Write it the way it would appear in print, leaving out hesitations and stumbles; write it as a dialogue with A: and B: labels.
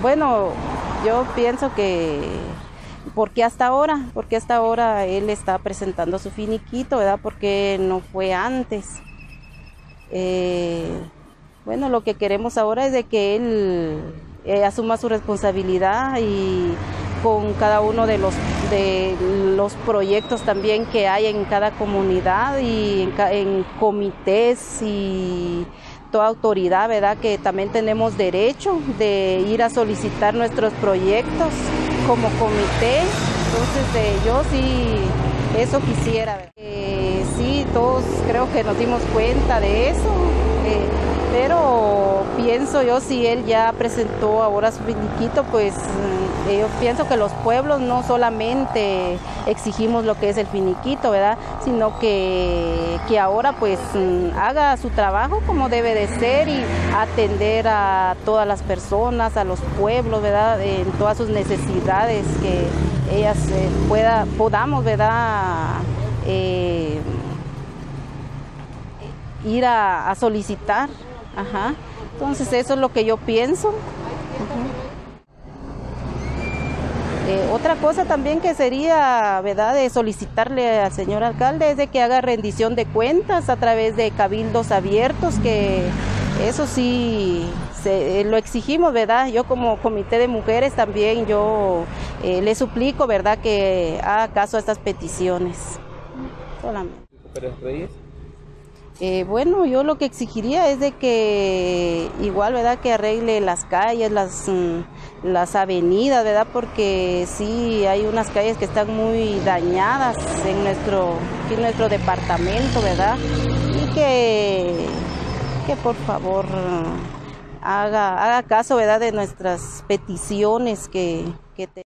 A: Bueno, yo pienso que ¿por qué hasta ahora? Porque hasta ahora él está presentando su finiquito, ¿verdad? Porque no fue antes. Bueno, lo que queremos ahora es de que él asuma su responsabilidad y con cada uno de los proyectos también que hay en cada comunidad y en comités y toda autoridad, ¿verdad? Que también tenemos derecho de ir a solicitar nuestros proyectos como comité. Entonces yo sí, eso quisiera, ¿verdad? Sí, todos creo que nos dimos cuenta de eso, pero pienso yo, si él ya presentó ahora su finiquito, pues yo pienso que los pueblos no solamente exigimos lo que es el finiquito, ¿verdad? Sino que ahora pues haga su trabajo como debe de ser y atender a todas las personas, a los pueblos, ¿verdad? En todas sus necesidades, que ellas podamos, ¿verdad? Ir a solicitar. Ajá. Entonces eso es lo que yo pienso. Otra cosa también que sería, ¿verdad?, de solicitarle al señor alcalde es de que haga rendición de cuentas a través de cabildos abiertos, que eso sí lo exigimos, ¿verdad? Yo como comité de mujeres también yo le suplico, ¿verdad?, que haga caso a estas peticiones. Solamente. Bueno, yo lo que exigiría es de que igual, ¿verdad?, que arregle las calles, las avenidas, ¿verdad?, porque sí hay unas calles que están muy dañadas en nuestro departamento, ¿verdad?, y que por favor haga caso, ¿verdad?, de nuestras peticiones que tenemos.